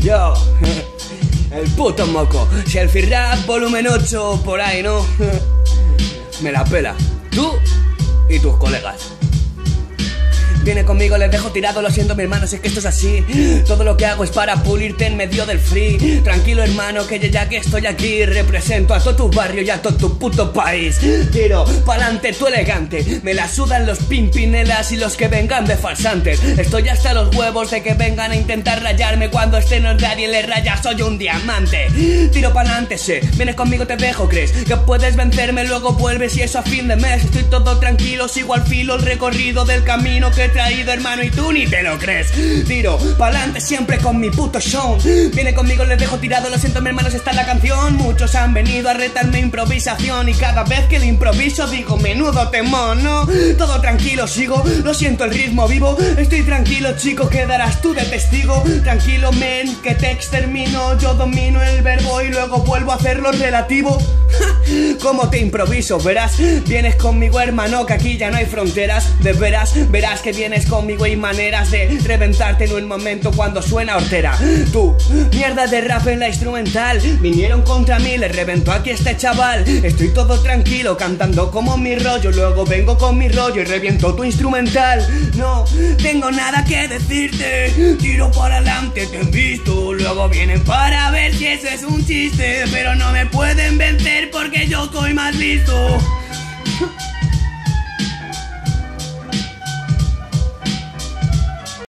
Yo, el puto moco. Selfie Rap volumen 8, por ahí, ¿no? Me la pela. Tú y tus colegas. Viene conmigo, les dejo tirado, lo siento mi hermano, sé que esto es así. Todo lo que hago es para pulirte en medio del free. Tranquilo hermano, que yo ya que estoy aquí represento a todo tu barrio y a todo tu puto país. Tiro pa'lante, tú elegante. Me la sudan los pimpinelas y los que vengan de farsantes. Estoy hasta los huevos de que vengan a intentar rayarme. Cuando este no nadie le raya, soy un diamante. Tiro pa'lante, sé, vienes conmigo te dejo, crees que puedes vencerme, luego vuelves y eso a fin de mes. Estoy todo tranquilo, sigo al filo el recorrido del camino que traído hermano y tú ni te lo crees. Tiro pa'lante siempre con mi puto show. Viene conmigo, les dejo tirado, lo siento mi hermano, está en la canción. Muchos han venido a retarme improvisación y cada vez que el improviso digo menudo temón, ¿no? Todo tranquilo sigo, lo siento el ritmo vivo. Estoy tranquilo chico, quedarás tú de testigo. Tranquilo men, que te extermino. Yo domino el verbo y luego vuelvo a hacerlo relativo. Como te improviso, verás. Vienes conmigo hermano, que aquí ya no hay fronteras. De veras, verás que vienes conmigo y maneras de reventarte en un momento cuando suena hortera. Tú, mierda de rap en la instrumental, vinieron contra mí, les reventó aquí este chaval. Estoy todo tranquilo, cantando como mi rollo, luego vengo con mi rollo y reviento tu instrumental. No tengo nada que decirte, tiro para adelante, te he visto. Luego vienen para ver si eso es un chiste, pero no me pueden vencer porque yo soy más listo.